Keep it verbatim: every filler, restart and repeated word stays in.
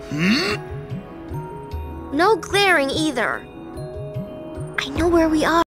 No glaring either. I know where we are.